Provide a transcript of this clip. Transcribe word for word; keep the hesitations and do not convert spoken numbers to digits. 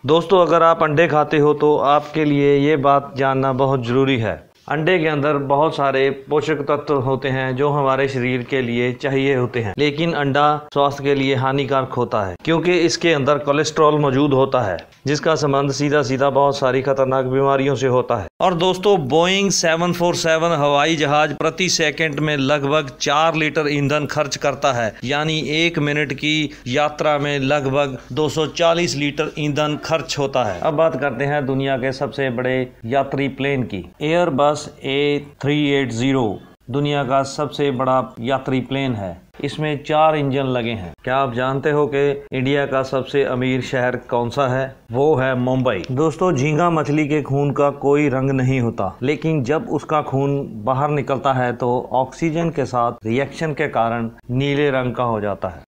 दोस्तों, अगर आप अंडे खाते हो तो आपके लिए ये बात जानना बहुत ज़रूरी है। अंडे के अंदर बहुत सारे पोषक तत्व होते हैं जो हमारे शरीर के लिए चाहिए होते हैं, लेकिन अंडा स्वास्थ्य के लिए हानिकारक होता है क्योंकि इसके अंदर कोलेस्ट्रॉल मौजूद होता है, जिसका संबंध सीधा सीधा बहुत सारी खतरनाक बीमारियों से होता है। और दोस्तों, बोइंग सेवन फोर सेवन हवाई जहाज प्रति सेकंड में लगभग चार लीटर ईंधन खर्च करता है, यानी एक मिनट की यात्रा में लगभग दो सौ चालीस लीटर ईंधन खर्च होता है। अब बात करते हैं दुनिया के सबसे बड़े यात्री प्लेन की। एयरबस ए थ्री एटी दुनिया का सबसे बड़ा यात्री प्लेन है। इसमें चार इंजन लगे हैं। क्या आप जानते हो कि इंडिया का सबसे अमीर शहर कौन सा है? वो है मुंबई। दोस्तों, झींगा मछली के खून का कोई रंग नहीं होता, लेकिन जब उसका खून बाहर निकलता है तो ऑक्सीजन के साथ रिएक्शन के कारण नीले रंग का हो जाता है।